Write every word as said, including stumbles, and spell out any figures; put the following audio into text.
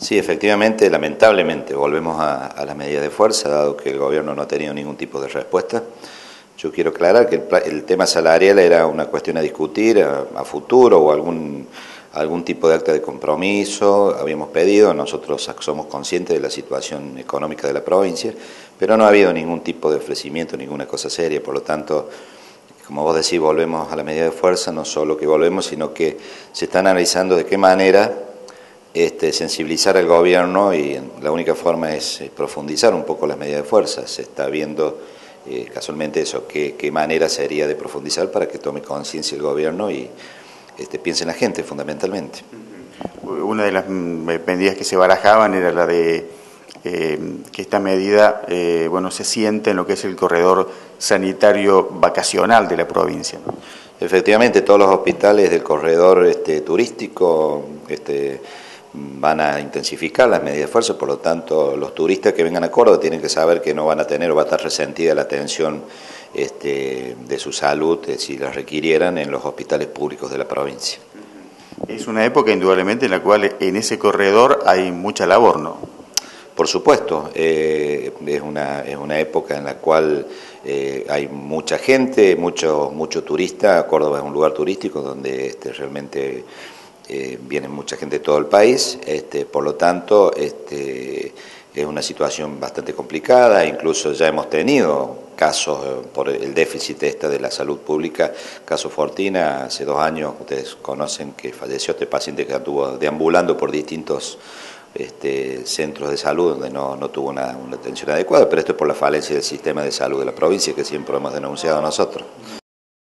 Sí, efectivamente, lamentablemente, volvemos a, a las medidas de fuerza, dado que el gobierno no ha tenido ningún tipo de respuesta. Yo quiero aclarar que el, el tema salarial era una cuestión a discutir a, a futuro o algún, algún tipo de acta de compromiso. Habíamos pedido, nosotros somos conscientes de la situación económica de la provincia, pero no ha habido ningún tipo de ofrecimiento, ninguna cosa seria. Por lo tanto, como vos decís, volvemos a la medida de fuerza, no solo que volvemos, sino que se está analizando de qué manera Este, sensibilizar al gobierno, y la única forma es profundizar un poco las medidas de fuerza. Se está viendo eh, casualmente eso, qué, qué manera sería de profundizar para que tome conciencia el gobierno y este, piense en la gente fundamentalmente. Una de las medidas que se barajaban era la de eh, que esta medida eh, bueno, se siente en lo que es el corredor sanitario vacacional de la provincia, ¿no? Efectivamente, todos los hospitales del corredor este, turístico este, van a intensificar las medidas de fuerza, por lo tanto los turistas que vengan a Córdoba tienen que saber que no van a tener o va a estar resentida la atención este, de su salud eh, si la requirieran en los hospitales públicos de la provincia. Es una época indudablemente en la cual en ese corredor hay mucha labor, ¿no? Por supuesto, eh, es, una, es una época en la cual eh, hay mucha gente, mucho, mucho turista. Córdoba es un lugar turístico donde este, realmente eh, viene mucha gente de todo el país, este, por lo tanto este, es una situación bastante complicada. Incluso ya hemos tenido casos eh, por el déficit esta de la salud pública, caso Fortina, hace dos años ustedes conocen que falleció este paciente que anduvo deambulando por distintos Este, centros de salud donde no, no tuvo una, una atención adecuada, pero esto es por la falencia del sistema de salud de la provincia que siempre hemos denunciado nosotros.